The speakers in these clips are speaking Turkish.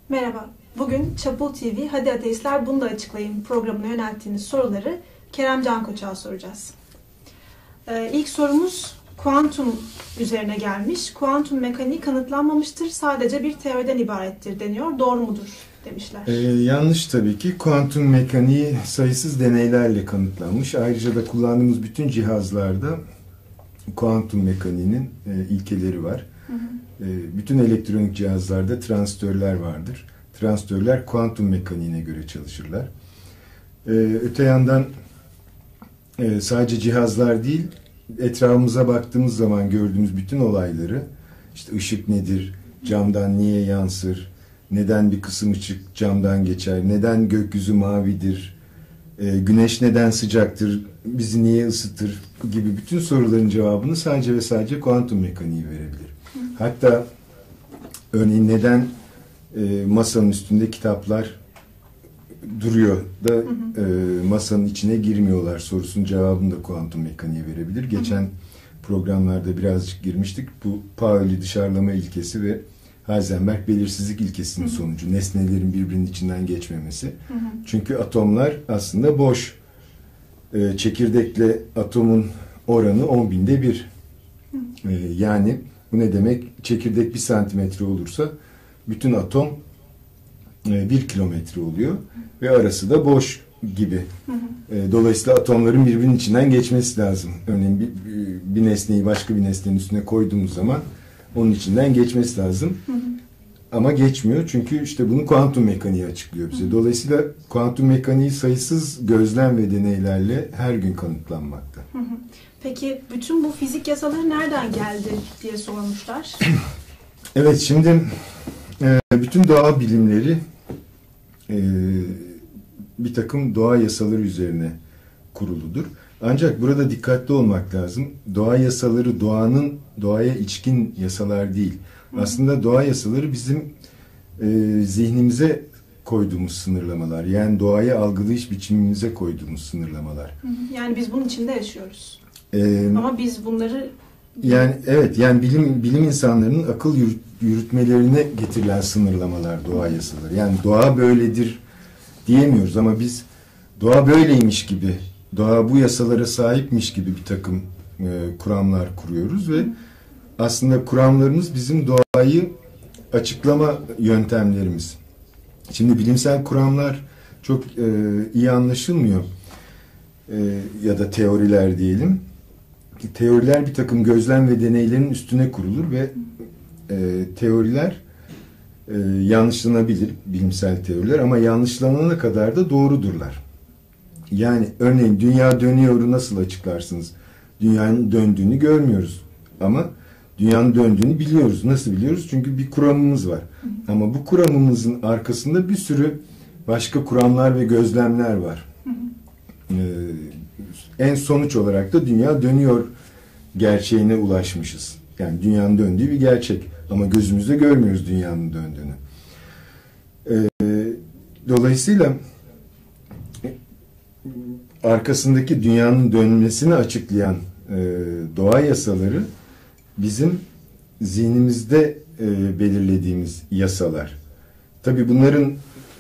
Merhaba. Bugün Çapul TV Hadi Ateistler Bunu da Açıklayın programına yönelttiğiniz soruları Kerem Cankoçak'a soracağız. İlk sorumuz kuantum üzerine gelmiş. Kuantum mekaniği kanıtlanmamıştır, sadece bir teoriden ibarettir deniyor. Doğru mudur demişler. Yanlış tabii ki. Kuantum mekaniği sayısız deneylerle kanıtlanmış. Ayrıca da kullandığımız bütün cihazlarda kuantum mekaniğinin ilkeleri var. Hı hı. Bütün elektronik cihazlarda transistörler vardır. Transistörler kuantum mekaniğine göre çalışırlar. Öte yandan sadece cihazlar değil, etrafımıza baktığımız zaman gördüğümüz bütün olayları, işte ışık nedir, camdan niye yansır, neden bir kısım ışık camdan geçer, neden gökyüzü mavidir, güneş neden sıcaktır, bizi niye ısıtır gibi bütün soruların cevabını sadece ve sadece kuantum mekaniği verebilir. Hatta örneğin neden masanın üstünde kitaplar duruyor da masanın içine girmiyorlar sorusunun cevabını da kuantum mekaniği verebilir. Geçen programlarda birazcık girmiştik. Bu Pauli dışarılama ilkesi ve Heisenberg belirsizlik ilkesinin sonucu. Nesnelerin birbirinin içinden geçmemesi. Çünkü atomlar aslında boş. Çekirdekle atomun oranı 10.000'de 1. Yani bu ne demek? Çekirdek 1 santimetre olursa bütün atom 1 kilometre oluyor ve arası da boş gibi. Dolayısıyla atomların birbirinin içinden geçmesi lazım. Örneğin bir nesneyi başka bir nesnenin üstüne koyduğumuz zaman onun içinden geçmesi lazım. Ama geçmiyor çünkü işte bunu kuantum mekaniği açıklıyor bize. Dolayısıyla kuantum mekaniği sayısız gözlem ve deneylerle her gün kanıtlanmakta. Peki bütün bu fizik yasaları nereden geldi diye sormuşlar. Evet, şimdi bütün doğa bilimleri bir takım doğa yasaları üzerine kuruludur. Ancak burada dikkatli olmak lazım. Doğa yasaları doğaya içkin yasalar değil. Aslında doğa yasaları bizim zihnimize koyduğumuz sınırlamalar. Yani doğayı algılayış biçimimize koyduğumuz sınırlamalar. Yani biz bunun içinde yaşıyoruz. Ama biz bunları... Yani evet, yani bilim insanlarının akıl yürütmelerine getirilen sınırlamalar doğa yasaları. Yani doğa böyledir diyemiyoruz ama biz doğa böyleymiş gibi, doğa bu yasalara sahipmiş gibi bir takım kuramlar kuruyoruz ve aslında kuramlarımız bizim doğayı açıklama yöntemlerimiz. Şimdi bilimsel kuramlar çok iyi anlaşılmıyor ya da teoriler diyelim. Teoriler bir takım gözlem ve deneylerin üstüne kurulur ve teoriler yanlışlanabilir, bilimsel teoriler, ama yanlışlanana kadar da doğrudurlar. Yani örneğin dünya dönüyoru nasıl açıklarsınız? Dünyanın döndüğünü görmüyoruz ama dünyanın döndüğünü biliyoruz. Nasıl biliyoruz? Çünkü bir kuramımız var. Ama bu kuramımızın arkasında bir sürü başka kuramlar ve gözlemler var. En sonuç olarak da dünya dönüyor gerçeğine ulaşmışız. Yani dünyanın döndüğü bir gerçek. Ama gözümüzde görmüyoruz dünyanın döndüğünü. Dolayısıyla arkasındaki dünyanın dönmesini açıklayan doğa yasaları bizim zihnimizde belirlediğimiz yasalar. Tabii bunların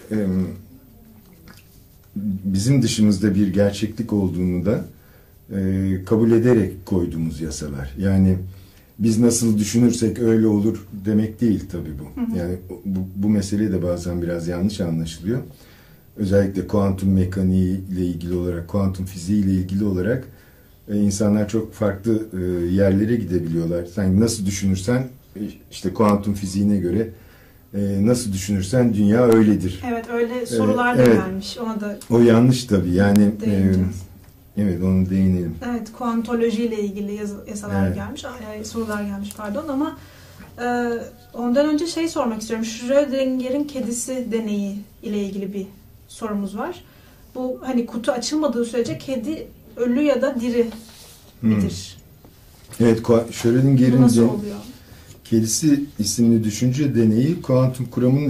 bizim dışımızda bir gerçeklik olduğunu da kabul ederek koyduğumuz yasalar. Yani biz nasıl düşünürsek öyle olur demek değil tabii bu. Yani bu mesele de bazen biraz yanlış anlaşılıyor. Özellikle kuantum mekaniği ile ilgili olarak, kuantum fiziği ile ilgili olarak insanlar çok farklı yerlere gidebiliyorlar. Sen nasıl düşünürsen, işte kuantum fiziğine göre nasıl düşünürsen dünya öyledir. Evet, öyle sorular da gelmiş. Ona da o yanlış tabii. Yani evet, onu değinelim. Evet, kuantoloji ile ilgili yasalar gelmiş, sorular gelmiş pardon, ama ondan önce sormak istiyorum. Schrödinger'in kedisi deneyi ile ilgili bir sorumuz var. Bu hani kutu açılmadığı sürece kedi ölü ya da diri midir? Evet, Schrödinger'in nasıl oluyor? Kedisi isimli düşünce deneyi kuantum kuramının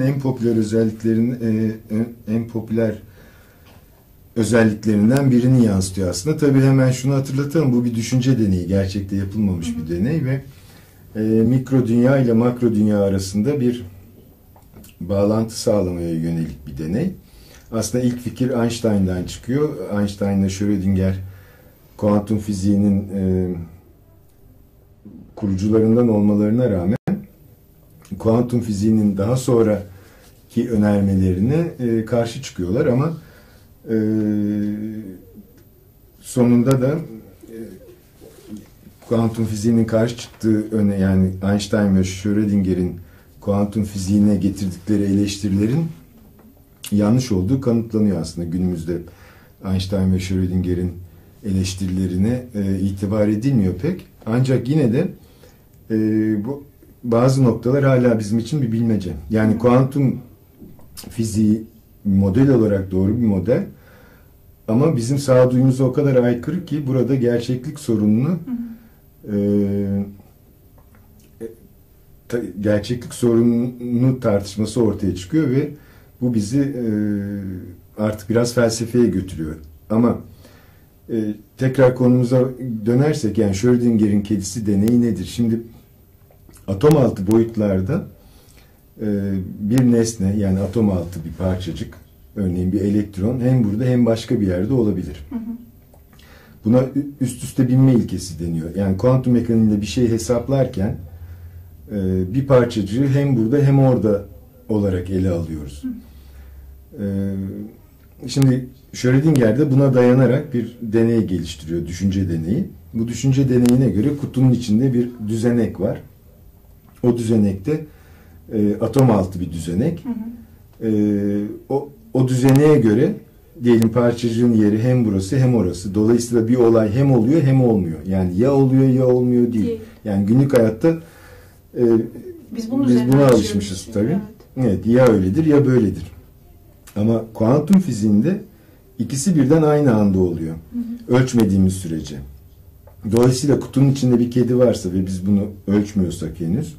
en popüler özelliklerinden birini yansıtıyor aslında. Tabii hemen şunu hatırlatalım. Bu bir düşünce deneyi. Gerçekte yapılmamış bir deney ve mikro dünya ile makro dünya arasında bir bağlantı sağlamaya yönelik bir deney. Aslında ilk fikir Einstein'dan çıkıyor. Einstein'la Schrödinger kuantum fiziğinin kurucularından olmalarına rağmen kuantum fiziğinin daha sonraki önermelerine karşı çıkıyorlar ama sonunda da kuantum fiziğinin karşı çıktığı yani Einstein ve Schrödinger'in kuantum fiziğine getirdikleri eleştirilerin yanlış olduğu kanıtlanıyor aslında. Günümüzde Einstein ve Schrödinger'in eleştirilerine itibar edilmiyor pek. Ancak yine de bu bazı noktalar hala bizim için bir bilmece. Yani kuantum fiziği model olarak doğru bir model ama bizim sağduyumuza o kadar aykırı ki burada gerçeklik sorununu tartışması ortaya çıkıyor ve bu bizi artık biraz felsefeye götürüyor. Ama tekrar konumuza dönersek, yani Schrödinger'in kedisi deneyi nedir? Şimdi atom altı boyutlarda bir nesne, yani atom altı bir parçacık, örneğin bir elektron hem burada hem başka bir yerde olabilir. Buna üst üste binme ilkesi deniyor. Yani kuantum mekaniğinde bir şey hesaplarken bir parçacığı hem burada hem orada olarak ele alıyoruz. Şimdi Schrödinger de buna dayanarak bir deney geliştiriyor, düşünce deneyi. Bu düşünce deneyine göre kutunun içinde bir düzenek var. O düzenekte atom altı bir düzenek. O düzeneğe göre diyelim parçacığın yeri hem burası hem orası. Dolayısıyla bir olay hem oluyor hem olmuyor. Yani ya oluyor ya olmuyor değil. Yani günlük hayatta biz buna alışmışız tabii. Evet, ya öyledir ya böyledir. Ama kuantum fiziğinde ikisi birden aynı anda oluyor. Ölçmediğimiz sürece. Dolayısıyla kutunun içinde bir kedi varsa ve biz bunu ölçmüyorsak henüz,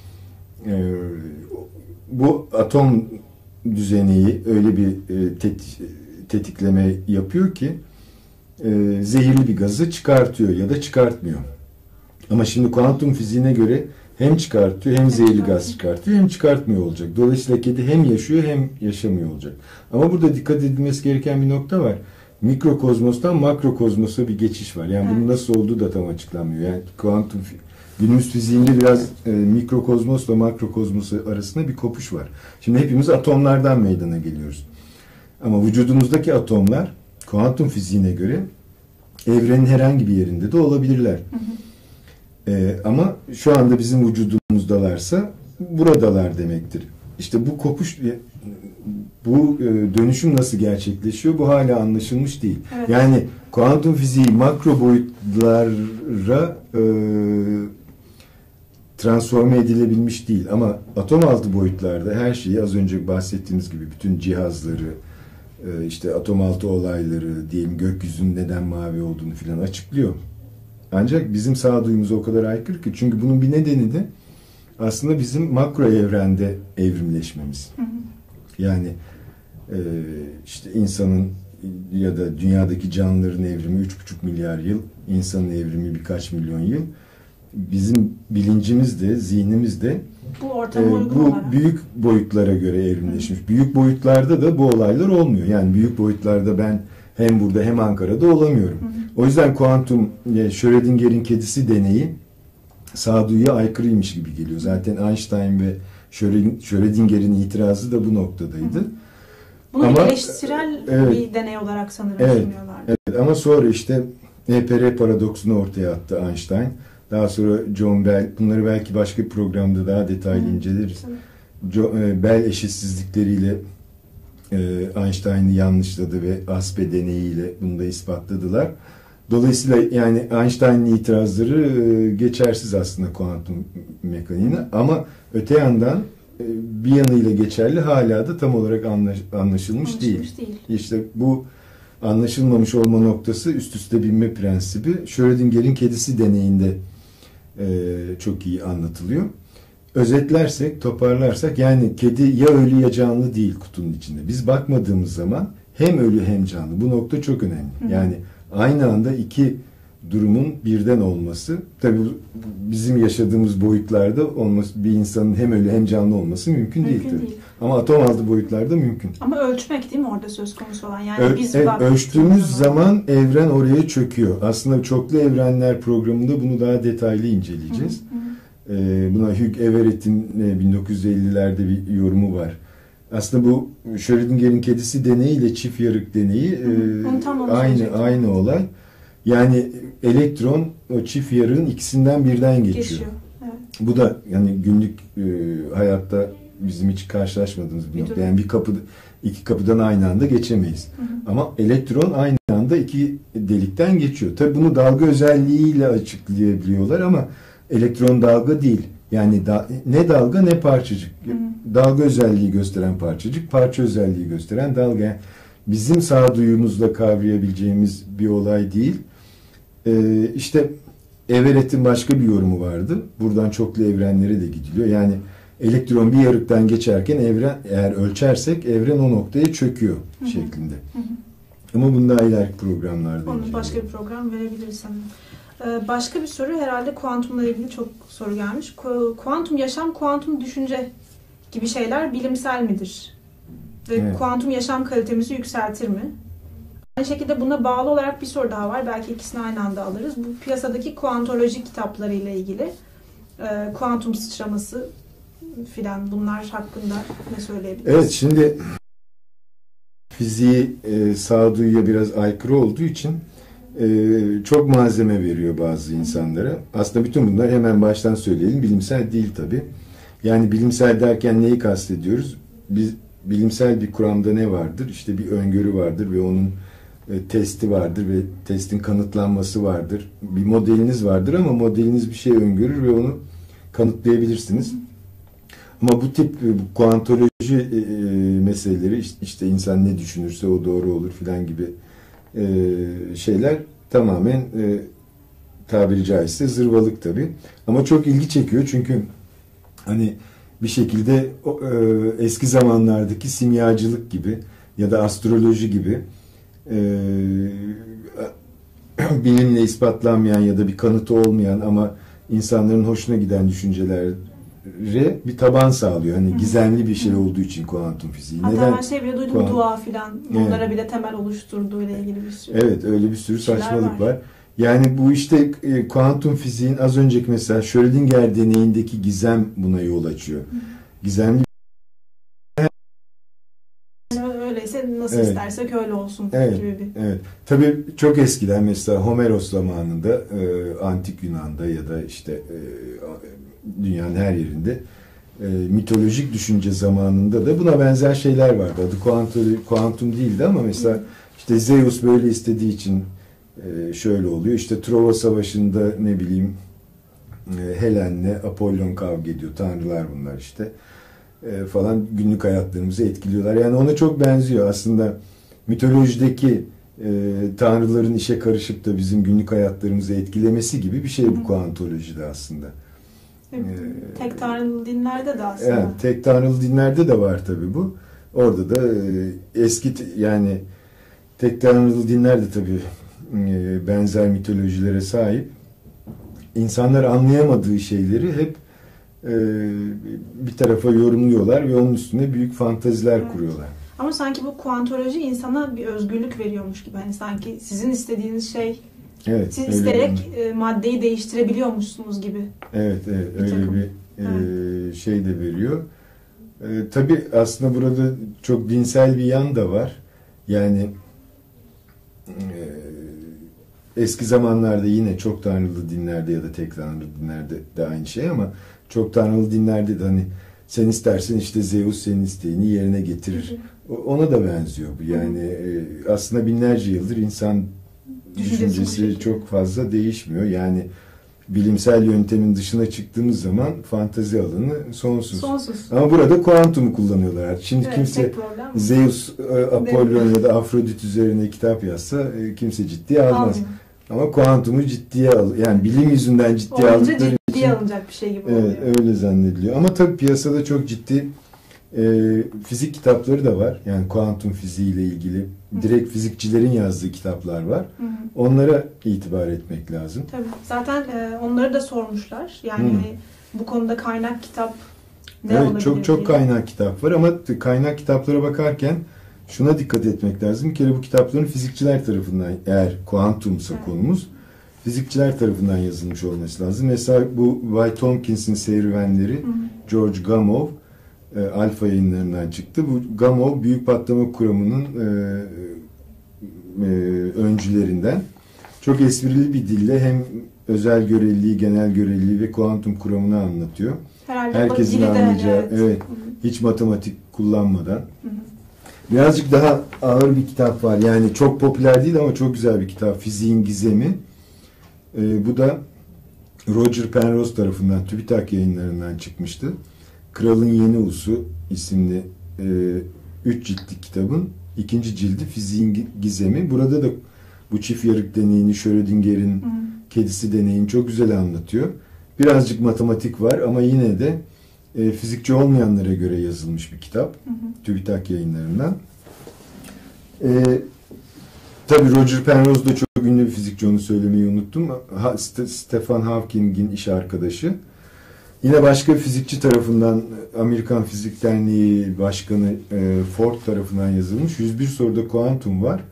bu atom düzeneği öyle bir tetikleme yapıyor ki zehirli bir gazı çıkartıyor ya da çıkartmıyor. Ama şimdi kuantum fiziğine göre hem çıkartıyor hem zehirli gaz çıkartıyor hem çıkartmıyor olacak. Dolayısıyla kedi hem yaşıyor hem yaşamıyor olacak. Ama burada dikkat edilmesi gereken bir nokta var. Mikrokozmostan makrokozmosa bir geçiş var. Yani bunun nasıl olduğu da tam açıklanmıyor. Yani kuantum günümüz fiziğinde biraz mikrokozmosla makrokozmos arasında bir kopuş var. Şimdi hepimiz atomlardan meydana geliyoruz. Ama vücudumuzdaki atomlar kuantum fiziğine göre evrenin herhangi bir yerinde de olabilirler. Ama şu anda bizim vücudumuzdalarsa buradalar demektir. İşte bu kopuş, bu dönüşüm nasıl gerçekleşiyor? Bu hala anlaşılmış değil. Evet. Yani kuantum fiziği makro boyutlara transforme edilebilmiş değil. Ama atom altı boyutlarda her şeyi, az önce bahsettiğimiz gibi bütün cihazları, işte atom altı olayları, diyelim gökyüzünün neden mavi olduğunu filan açıklıyor. Ancak bizim sağduyumuza o kadar aykırı ki, çünkü bunun bir nedeni de aslında bizim makro evrende evrimleşmemiz. Yani işte insanın ya da dünyadaki canlıların evrimi 3,5 milyar yıl, insanın evrimi birkaç milyon yıl. Bizim bilincimiz de, zihnimiz de bu büyük boyutlara göre evrimleşmiş. Büyük boyutlarda da bu olaylar olmuyor. Yani büyük boyutlarda ben hem burada hem Ankara'da olamıyorum. O yüzden kuantum, Schrödinger'in kedisi deneyi sağduyuya aykırıymış gibi geliyor. Zaten Einstein ve Schrödinger'in itirazı da bu noktadaydı. Bunu eleştirel bir deney olarak sanırım sunuyorlar. Evet, ama sonra işte EPR paradoksunu ortaya attı Einstein. Daha sonra John Bell, bunları belki başka bir programda daha detaylı inceleriz. Bell eşitsizlikleriyle Einstein'ı yanlışladı ve ASPE deneyiyle bunu da ispatladılar. Dolayısıyla yani Einstein'ın itirazları geçersiz aslında kuantum mekaniğine, ama öte yandan bir yanıyla geçerli, hala da tam olarak anlaşılmış değil. İşte bu anlaşılmamış olma noktası üst üste binme prensibi Schrödinger'in kedisi deneyinde çok iyi anlatılıyor. Özetlersek, toparlarsak, yani kedi ya ölü ya canlı değil kutunun içinde. Biz bakmadığımız zaman hem ölü hem canlı. Bu nokta çok önemli. Yani aynı anda iki durumun birden olması. Tabii bizim yaşadığımız boyutlarda olması, bir insanın hem ölü hem canlı olması mümkün değil tabii. Ama atom altı boyutlarda mümkün. Ama ölçmek değil mi orada söz konusu olan? Yani biz ölçtüğümüz zaman evren oraya çöküyor. Aslında çoklu evrenler programında bunu daha detaylı inceleyeceğiz. Buna Hugh Everett'in 1950'lerde bir yorumu var. Aslında bu Schrödinger'in kedisi deneyi ile çift yarık deneyi aynı olay. Yani elektron o çift yarığın ikisinden birden geçiyor. Evet. Bu da yani günlük hayatta bizim hiç karşılaşmadığımız bir nokta. Yani iki kapıdan aynı anda geçemeyiz. Ama elektron aynı anda iki delikten geçiyor. Tabii bunu dalga özelliğiyle açıklayabiliyorlar ama elektron dalga değil. Yani ne dalga ne parçacık. Dalga özelliği gösteren parçacık, parça özelliği gösteren dalga. Yani bizim sağduyumuzla kavrayabileceğimiz bir olay değil. İşte Everett'in başka bir yorumu vardı. Buradan çoklu evrenlere de gidiliyor. Yani elektron bir yarıktan geçerken evren, eğer ölçersek evren o noktaya çöküyor şeklinde. Ama bunu daha ileriki programlarda. Onu başka bir program verebiliriz sanırım. Başka bir soru herhalde kuantumla ilgili çok soru gelmiş. Kuantum yaşam, kuantum düşünce gibi şeyler bilimsel midir? Ve kuantum yaşam kalitemizi yükseltir mi? Aynı şekilde buna bağlı olarak bir soru daha var. Belki ikisini aynı anda alırız. Bu piyasadaki kuantoloji kitapları ile ilgili kuantum sıçraması filan bunlar hakkında ne söyleyebiliriz? Evet, şimdi fiziği sağduyuya biraz aykırı olduğu için çok malzeme veriyor bazı insanlara. Aslında bütün bunlar hemen baştan söyleyelim. Bilimsel değil tabii. Yani bilimsel derken neyi kastediyoruz? Biz bilimsel bir kuramda ne vardır? İşte bir öngörü vardır ve onun testi vardır ve testin kanıtlanması vardır. Bir modeliniz vardır ama modeliniz bir şey öngörür ve onu kanıtlayabilirsiniz. Ama bu tip kuantoloji meseleleri işte insan ne düşünürse o doğru olur filan gibi şeyler tamamen tabiri caizse zırvalık tabii. Ama çok ilgi çekiyor çünkü hani bir şekilde eski zamanlardaki simyacılık gibi ya da astroloji gibi bilimle ispatlanmayan ya da bir kanıtı olmayan ama insanların hoşuna giden düşüncelere bir taban sağlıyor. Hani gizemli bir şey olduğu için kuantum fiziği. Hatta ben şey bile duydum, dua filan onlara bile temel oluşturduğu ile ilgili bir sürü. Evet, öyle bir sürü saçmalık var. Yani bu işte kuantum fiziğin az önceki mesela Schrödinger deneyindeki gizem buna yol açıyor. Gizemli öyleyse nasıl istersek öyle olsun gibi bir. Evet. Tabii çok eskiden mesela Homeros zamanında Antik Yunan'da ya da işte dünyanın her yerinde mitolojik düşünce zamanında da buna benzer şeyler vardı. Adı kuantum değildi ama mesela işte Zeus böyle istediği için şöyle oluyor. İşte Trova Savaşı'nda ne bileyim Helen'le Apollon kavga ediyor. Tanrılar bunlar işte. Falan günlük hayatlarımızı etkiliyorlar. Yani ona çok benziyor. Aslında mitolojideki tanrıların işe karışıp da bizim günlük hayatlarımızı etkilemesi gibi bir şey bu kuantolojide aslında. Tek tanrılı dinlerde de aslında. Evet, tek tanrılı dinlerde de var tabii bu. Orada da eski yani tek tanrılı dinler de tabii benzer mitolojilere sahip. İnsanlar anlayamadığı şeyleri hep bir tarafa yorumluyorlar ve onun üstüne büyük fantaziler kuruyorlar. Ama sanki bu kuantoloji insana bir özgürlük veriyormuş gibi. Hani sanki sizin istediğiniz şey, siz isteyerek maddeyi değiştirebiliyormuşsunuz gibi. Evet, öyle bir şey de veriyor. Tabii aslında burada çok dinsel bir yan da var. Yani eski zamanlarda yine çok tanrılı dinlerde ya da tek tanrılı dinlerde de aynı şey ama çok tanrılı dinlerde de hani sen istersen işte Zeus senin isteğini yerine getirir. Ona da benziyor bu. Yani aslında binlerce yıldır insan düşüncesi çok fazla değişmiyor. Yani bilimsel yöntemin dışına çıktığımız zaman fantazi alanı sonsuz. Ama burada kuantumu kullanıyorlar. Şimdi kimse Zeus, Apollon ya da Afrodit üzerine kitap yazsa kimse ciddiye almaz. Ama kuantumu ciddiye yani bilim yüzünden ciddiye aldıkları için alınacak bir şey gibi oluyor. Evet, öyle zannediliyor. Ama tabii piyasada çok ciddi Fizik kitapları da var. Yani kuantum fiziği ile ilgili direkt fizikçilerin yazdığı kitaplar var. Hı hı. Onlara itibar etmek lazım. Tabii. Zaten onları da sormuşlar. Yani hani bu konuda kaynak kitap ne evet, olabilir çok diye. kaynak kitap var ama kaynak kitaplara bakarken şuna dikkat etmek lazım. Bir kere bu kitapların fizikçiler tarafından, eğer kuantumsa konumuz, fizikçiler tarafından yazılmış olması lazım. Mesela bu White Tompkins'in serüvenleri, George Gamow Alfa yayınlarından çıktı. Bu Gamow büyük patlama kuramının öncülerinden. Çok esprili bir dille hem özel göreliliği, genel göreliliği ve kuantum kuramını anlatıyor. Herhalde herkesin anlayacağı, evet, hiç matematik kullanmadan. Birazcık daha ağır bir kitap var. Yani çok popüler değil ama çok güzel bir kitap. Fiziğin Gizemi. Bu da Roger Penrose tarafından TÜBİTAK yayınlarından çıkmıştı. Kralın Yeni Usu isimli 3 ciltlik kitabın 2. cildi Fiziğin Gizemi. Burada da bu çift yarık deneyini, Schrödinger'in kedisi deneyini çok güzel anlatıyor. Birazcık matematik var ama yine de fizikçi olmayanlara göre yazılmış bir kitap. TÜBİTAK yayınlarından. Tabii Roger Penrose da çok ünlü bir fizikçi, onu söylemeyi unuttum. Stephen Hawking'in iş arkadaşı. Yine başka bir fizikçi tarafından, Amerikan Fizik Derneği Başkanı Ford tarafından yazılmış 101 soruda kuantum var.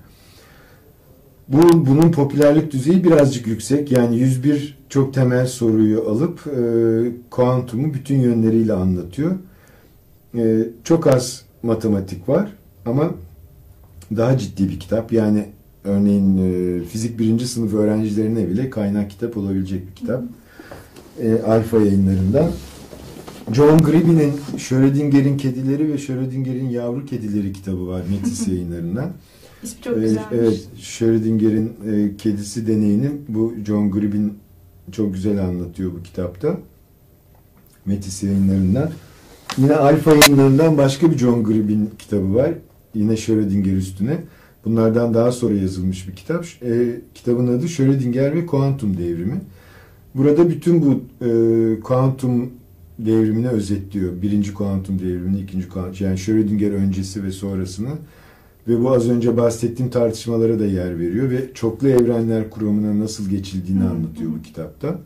Bunun popülerlik düzeyi birazcık yüksek. Yani 101 çok temel soruyu alıp kuantumu bütün yönleriyle anlatıyor. Çok az matematik var ama daha ciddi bir kitap. Yani örneğin fizik 1. sınıf öğrencilerine bile kaynak kitap olabilecek bir kitap. Alfa yayınlarından. John Gribby'nin Schrödinger'in Kedileri ve Schrödinger'in Yavru Kedileri kitabı var Metis yayınlarından. İsmi çok güzelmiş. Evet, Schrödinger'in kedisi deneyini bu John Gribin çok güzel anlatıyor bu kitapta. Metis yayınlarından. Yine Alfa yayınlarından başka bir John Gribin kitabı var. Yine Schrödinger üstüne. Bunlardan daha sonra yazılmış bir kitap. Kitabın adı Schrödinger ve Kuantum Devrimi. Burada bütün bu kuantum devrimini özetliyor. 1. kuantum devrimini, 2. kuantum, yani Schrödinger öncesi ve sonrasını. Ve bu az önce bahsettiğim tartışmalara da yer veriyor ve çoklu evrenler kuramına nasıl geçildiğini anlatıyor bu kitapta.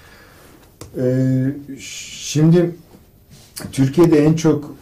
Şimdi Türkiye'de en çok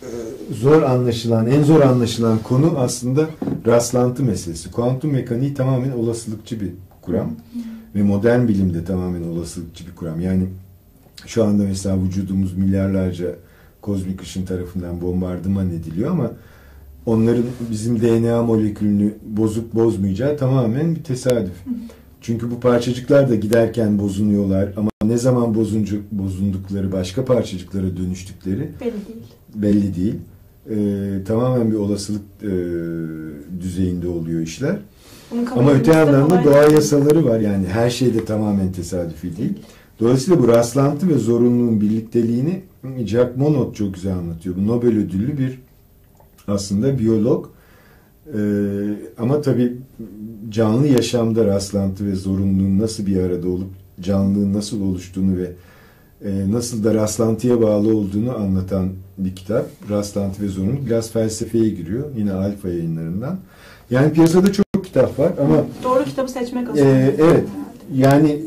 en zor anlaşılan konu aslında rastlantı meselesi. Kuantum mekaniği tamamen olasılıkçı bir kuram ve modern bilimde tamamen olasılıkçı bir kuram. Yani şu anda mesela vücudumuz milyarlarca kozmik ışın tarafından bombardıman ediliyor ama onların bizim DNA molekülünü bozup bozmayacağı tamamen bir tesadüf. Çünkü bu parçacıklar da giderken bozunuyorlar ama ne zaman bozundukları, başka parçacıklara dönüştükleri belli değil. Tamamen bir olasılık düzeyinde oluyor işler. Ama öte yandan da doğa yasaları var. Yani her şey de tamamen tesadüfi değil. Dolayısıyla bu rastlantı ve zorunluluğun birlikteliğini Jacques Monod çok güzel anlatıyor. Bu Nobel ödüllü bir aslında biyolog. Ama tabii canlı yaşamda rastlantı ve zorunluluğun nasıl bir arada olup canlılığın nasıl oluştuğunu ve nasıl da rastlantıya bağlı olduğunu anlatan bir kitap. Rastlantı ve zorunluluk. Biraz felsefeye giriyor. Yine Alfa yayınlarından. Yani piyasada çok kitap var ama doğru kitabı seçmek aslında. Evet. Yani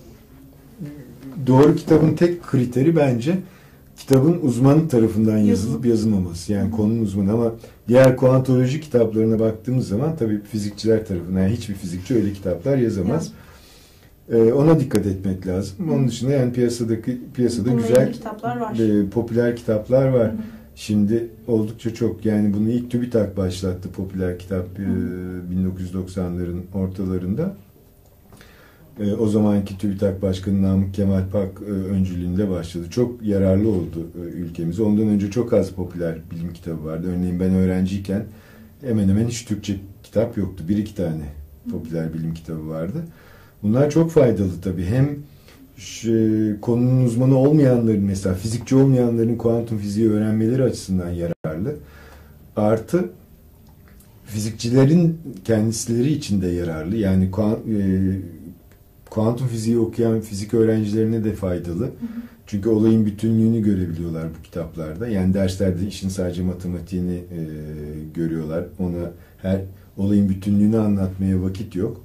doğru kitabın tek kriteri bence kitabın uzmanı tarafından yazılıp yazılmaması. Yani konunun uzmanı, ama diğer kuantoloji kitaplarına baktığımız zaman tabii fizikçiler tarafından, yani hiçbir fizikçi öyle kitaplar yazamaz. Ona dikkat etmek lazım. Onun dışında yani piyasada güzel kitaplar var. Popüler kitaplar var. Şimdi oldukça çok. Yani bunu ilk TÜBİTAK başlattı, popüler kitap 1990'ların ortalarında. O zamanki TÜBİTAK Başkanı Namık Kemal Pak öncülüğünde başladı. Çok yararlı oldu ülkemize. Ondan önce çok az popüler bilim kitabı vardı. Örneğin ben öğrenciyken hemen hemen hiç Türkçe kitap yoktu. 1-2 tane popüler bilim kitabı vardı. Bunlar çok faydalı tabii. Hem konunun uzmanı olmayanların, mesela fizikçi olmayanların kuantum fiziği öğrenmeleri açısından yararlı. Artı kuantum fiziği okuyan fizik öğrencilerine de faydalı. Çünkü olayın bütünlüğünü görebiliyorlar bu kitaplarda. Yani derslerde işin sadece matematiğini görüyorlar. Ona olayın bütünlüğünü anlatmaya vakit yok.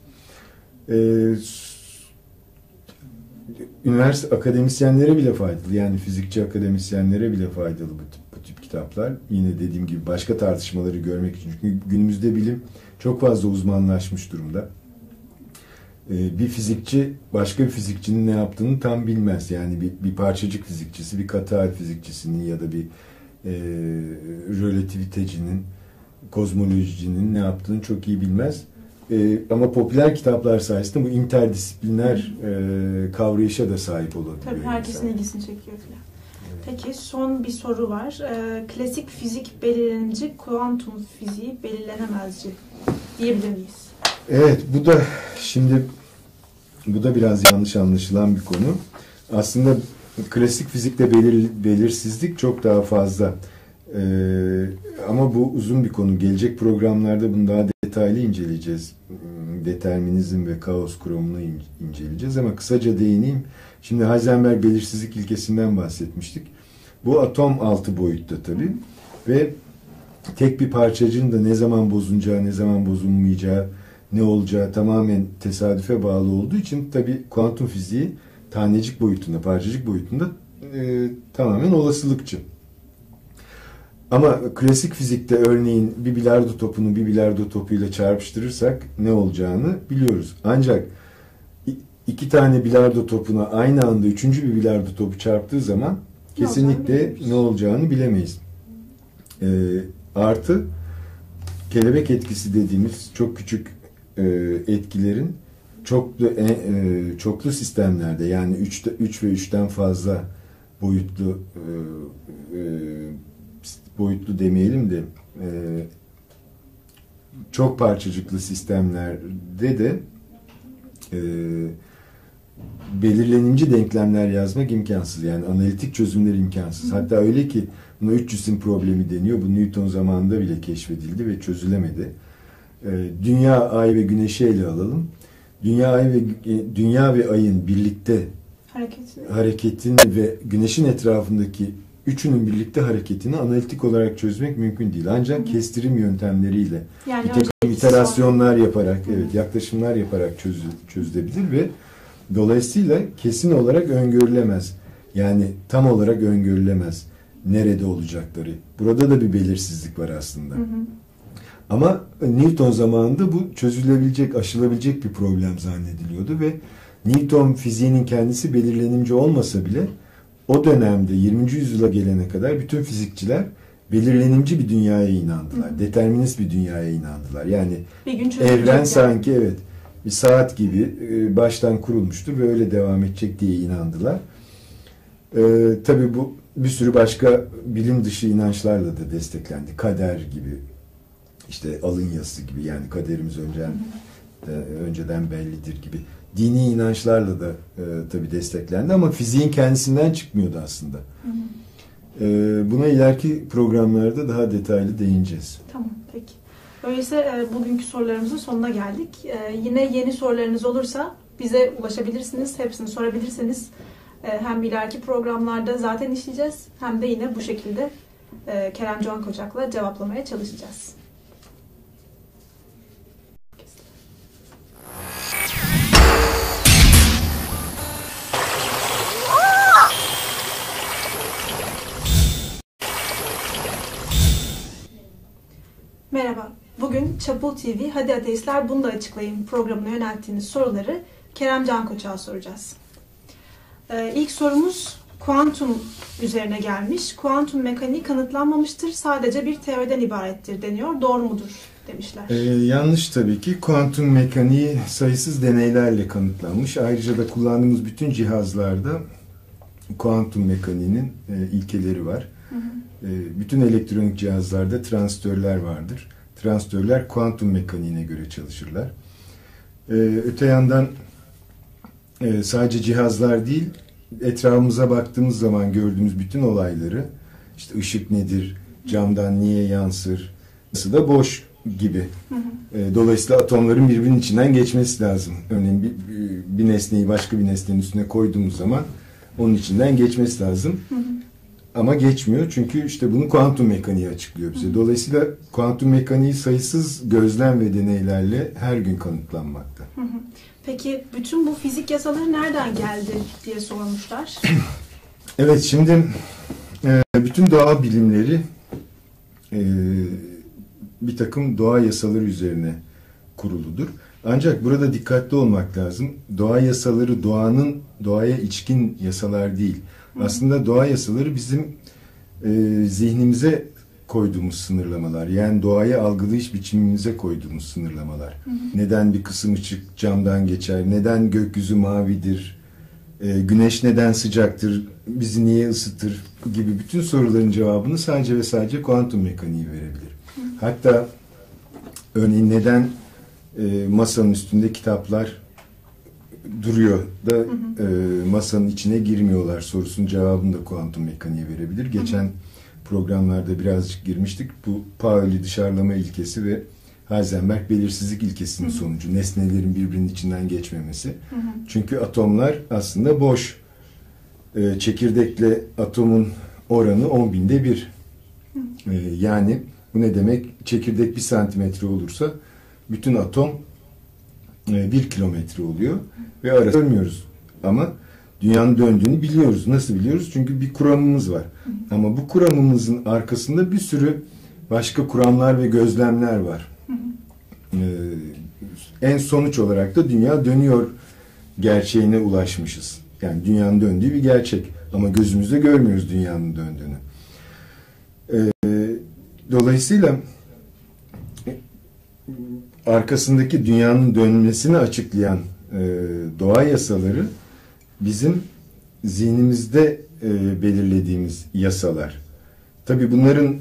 Üniversite akademisyenlere bile faydalı. Yani fizikçi akademisyenlere bile faydalı bu tip kitaplar. Yine dediğim gibi başka tartışmaları görmek için. Çünkü günümüzde bilim çok fazla uzmanlaşmış durumda. Bir fizikçi başka bir fizikçinin ne yaptığını tam bilmez. Yani bir parçacık fizikçisi, bir katı hal fizikçisinin ya da bir relativitecinin, kozmolojinin ne yaptığını çok iyi bilmez. Ama popüler kitaplar sayesinde bu interdisipliner kavrayışa da sahip olabiliyor. Tabii herkesin ilgisini çekiyor falan. Peki son bir soru var. Klasik fizik belirlenici, kuantum fiziği belirlenemezci diyebilir miyiz? Evet, bu da biraz yanlış anlaşılan bir konu. Aslında klasik fizikte belirsizlik çok daha fazla. Ama bu uzun bir konu. Gelecek programlarda bunu daha detaylı inceleyeceğiz. Determinizm ve kaos kuramını inceleyeceğiz ama kısaca değineyim. Şimdi Heisenberg belirsizlik ilkesinden bahsetmiştik. Bu atom altı boyutta tabii. Ve tek bir parçacığın da ne zaman bozunacağı, ne zaman bozulmayacağı, ne olacağı tamamen tesadüfe bağlı olduğu için tabii kuantum fiziği tanecik boyutunda, parçacık boyutunda tamamen olasılıkçı. Ama klasik fizikte örneğin bir bilardo topunu bir bilardo topuyla çarpıştırırsak ne olacağını biliyoruz. Ancak iki tane bilardo topuna aynı anda üçüncü bir bilardo topu çarptığı zaman kesinlikle ne olacağını bilemeyiz. Artı kelebek etkisi dediğimiz çok küçük etkilerin çoklu sistemlerde yani 3 ve 3'ten fazla boyutlu demeyelim de çok parçacıklı sistemlerde de belirlenimci denklemler yazmak imkansız. Yani analitik çözümler imkansız. Hatta öyle ki buna 300'ün problemi deniyor. Bu Newton zamanında bile keşfedildi ve çözülemedi. Dünya, Ay ve Güneş'i ele alalım. Dünya ve Ay'ın birlikte hareketini ve Güneş'in etrafındaki üçünün birlikte hareketini analitik olarak çözmek mümkün değil. Ancak kestirim yöntemleriyle yani iterasyonlar yaparak, yaklaşımlar yaparak çözülebilir ve dolayısıyla kesin olarak öngörülemez. Yani tam olarak öngörülemez nerede olacakları. Burada da bir belirsizlik var aslında. Ama Newton zamanında bu çözülebilecek, aşılabilecek bir problem zannediliyordu ve Newton fiziğinin kendisi belirlenimci olmasa bile o dönemde 20. yüzyıla gelene kadar bütün fizikçiler belirlenimci bir dünyaya inandılar. Determinist bir dünyaya inandılar. Yani evren sanki bir saat gibi baştan kurulmuştur ve öyle devam edecek diye inandılar. Tabii bu bir sürü başka bilim dışı inançlarla da desteklendi. Kader gibi, işte alın yazısı gibi, yani kaderimiz önceden bellidir gibi dini inançlarla da tabii desteklendi ama fiziğin kendisinden çıkmıyordu aslında. Buna ileriki programlarda daha detaylı değineceğiz. Tamam, peki. Öyleyse bugünkü sorularımızın sonuna geldik. Yine yeni sorularınız olursa bize ulaşabilirsiniz. Hepsini sorabilirsiniz. Hem ileriki programlarda zaten işleyeceğiz hem de yine bu şekilde Kerem Can Koçak'la cevaplamaya çalışacağız. Merhaba. Bugün Çapul TV Hadi Ateistler Bunu da Açıklayın programına yönelttiğiniz soruları Kerem Can Koçak'a soracağız. İlk sorumuz kuantum üzerine gelmiş. Kuantum mekaniği kanıtlanmamıştır. Sadece bir teoriden ibarettir deniyor. Doğru mudur demişler. Yanlış tabii ki. Kuantum mekaniği sayısız deneylerle kanıtlanmış. Ayrıca da kullandığımız bütün cihazlarda kuantum mekaniğinin ilkeleri var. Bütün elektronik cihazlarda transistörler vardır. Transistörler kuantum mekaniğine göre çalışırlar. Öte yandan sadece cihazlar değil, etrafımıza baktığımız zaman gördüğümüz bütün olayları, işte ışık nedir, camdan niye yansır, nasıl da boş gibi. Dolayısıyla atomların birbirinin içinden geçmesi lazım. Örneğin bir nesneyi başka bir nesnenin üstüne koyduğumuz zaman onun içinden geçmesi lazım. Ama geçmiyor çünkü işte bunu kuantum mekaniği açıklıyor bize. Dolayısıyla kuantum mekaniği sayısız gözlem ve deneylerle her gün kanıtlanmakta. Peki bütün bu fizik yasaları nereden geldi diye sormuşlar. Evet, şimdi bütün doğa bilimleri bir takım doğa yasaları üzerine kuruludur. Ancak burada dikkatli olmak lazım. Doğa yasaları doğaya içkin yasalar değil. Aslında doğa yasaları bizim zihnimize koyduğumuz sınırlamalar. Yani doğayı algılayış biçimimize koyduğumuz sınırlamalar. Neden bir kısım ışık camdan geçer? Neden gökyüzü mavidir? Güneş neden sıcaktır? Bizi niye ısıtır? Gibi bütün soruların cevabını sadece ve sadece kuantum mekaniği verebilir. Hatta örneğin neden masanın üstünde kitaplar duruyor da masanın içine girmiyorlar sorusunun cevabını da kuantum mekaniği verebilir. Geçen programlarda birazcık girmiştik. Bu Pauli dışarılama ilkesi ve Heisenberg belirsizlik ilkesinin sonucu. Nesnelerin birbirinin içinden geçmemesi. Çünkü atomlar aslında boş. Çekirdekle atomun oranı 10.000'de 1. Yani bu ne demek? Çekirdek 1 santimetre olursa bütün atom 1 kilometre oluyor ve arasında görmüyoruz. Ama dünyanın döndüğünü biliyoruz. Nasıl biliyoruz? Çünkü bir kuramımız var. Ama bu kuramımızın arkasında bir sürü başka kuramlar ve gözlemler var. En sonuç olarak da dünya dönüyor gerçeğine ulaşmışız. Yani dünyanın döndüğü bir gerçek. Ama gözümüzle görmüyoruz dünyanın döndüğünü. Dolayısıyla arkasındaki dünyanın dönmesini açıklayan doğa yasaları bizim zihnimizde belirlediğimiz yasalar. Tabii bunların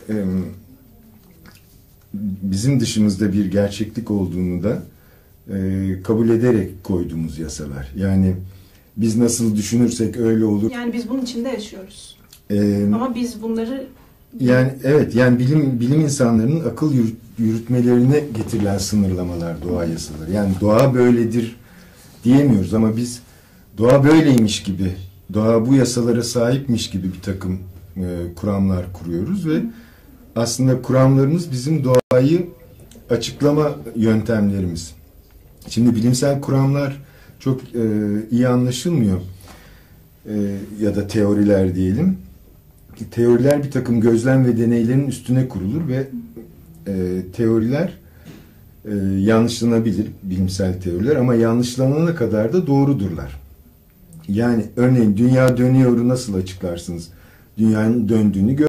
bizim dışımızda bir gerçeklik olduğunu da kabul ederek koyduğumuz yasalar. Yani biz nasıl düşünürsek öyle olur. Yani biz bunun içinde yaşıyoruz. Ama biz bunları... Yani evet, yani bilim insanlarının akıl yürütmelerine getirilen sınırlamalar doğa yasaları. Yani doğa böyledir diyemiyoruz ama biz doğa böyleymiş gibi, doğa bu yasalara sahipmiş gibi bir takım kuramlar kuruyoruz ve aslında kuramlarımız bizim doğayı açıklama yöntemlerimiz. Şimdi bilimsel kuramlar çok iyi anlaşılmıyor ya da teoriler diyelim. Teoriler bir takım gözlem ve deneylerin üstüne kurulur ve teoriler yanlışlanabilir, bilimsel teoriler, ama yanlışlanana kadar da doğrudurlar. Yani örneğin dünya dönüyoru nasıl açıklarsınız? Dünyanın döndüğünü